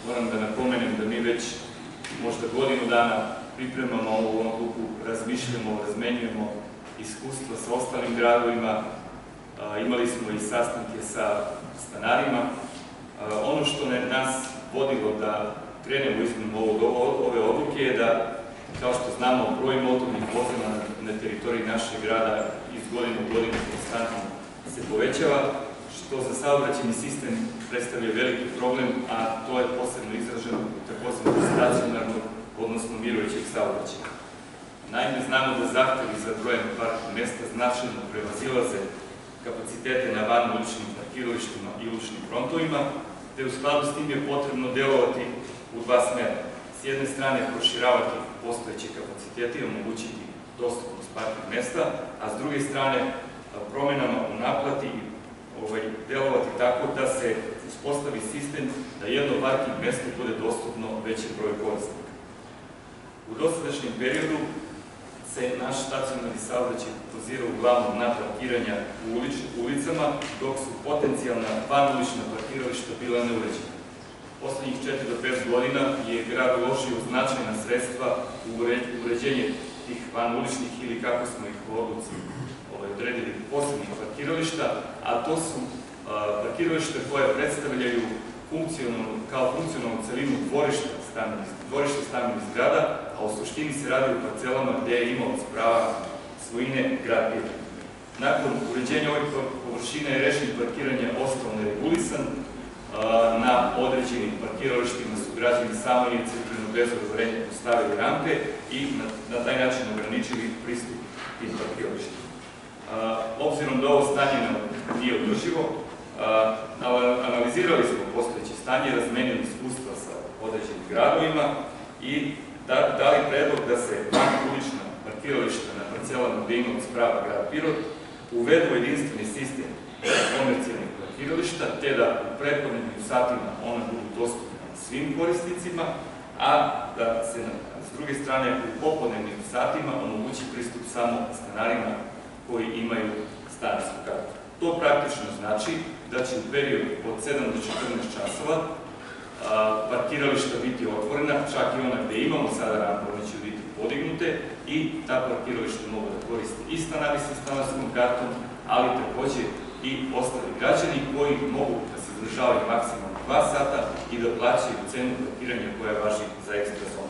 moram da napomenem da mi već možda godinu dana pripremamo ovu odluku, razmišljamo, razmenjujemo iskustva sa ostalim gradovima, imali smo i sastanke sa stanarima. Ono što nas vodilo da krenemo izmenom ove odluke je da, kao što znamo, broj motornih vozila na teritoriji našeg grada iz godine u godinu konstantno se povećava, što za saobraćajni sistem predstavlja veliki problem, a to je posebno izraženo takozvanog stacionarnog, odnosno mirujućeg saobraćaja. Naime, znamo da zahtevi za brojem parking mesta značajno prevazilaze kapacitete na vanuličnim parkiralištima i uličnim frontovima, te u skladu s tim je potrebno delovati u dva smera. S jedne strane proširavati postojeće kapacitete i omogućiti dostupnost parking mesta, a s druge strane promenama u naplati delovati tako da se uspostavi sistem da jedno parking mesto bude dostupno većem broju korisnika. U dosadašnjem periodu se naš stacionarni saobraćaj bazirao uglavnom na parkiranja u ulicama, dok su potencijalna vanulična parkirališta bila neuređena. Poslednjih 4 do 5 godina je grad uložio značajna sredstva u uređenje tih vanuličnih ili, kako smo ih u odluci odredili, posebnih parkirališta, a to su parkiralište koje predstavljaju kao funkcionalnu celinu dvorišta stambenih zgrada, a u suštini se radi o parcelama gde je imalac prava svojine grad Pirot. Nakon uređenja ovih površina je režim parkiranja ostao neregulisan. Na određenim parkiralištima su građani samoinicijativno bez odobrenja postavili rampe i na taj način ograničili pristup tim parkiralištima. Obzirom da ovo stanje nije održivo, analizirali smo postojeće stanje, razmenili iskustva sa određenim gradovima i dali predlog da se vanulična parkirališta na parcelama gde imamo sprava grad Pirot uvedu jedinstveni sistem komercijalnih parkirališta, te da u prepodnevnim satima ona budu dostupna svim korisnicima, a da se s druge strane u popodnevnim satima omogući pristup samo stanarima koji imaju stanarsku kartu. To praktično znači da će u periodu od 7 do 14 časova parkirališta biti otvorena, čak i ona gde imamo sada rampe, one će biti podignute i ta parkirališta mogu da koriste i stanari sa stanarskom kartom, ali takođe i ostali građani koji mogu da se zadržavaju maksimalno 2 sata i da plaćaju cenu parkiranja koja važi za ekstra zonu.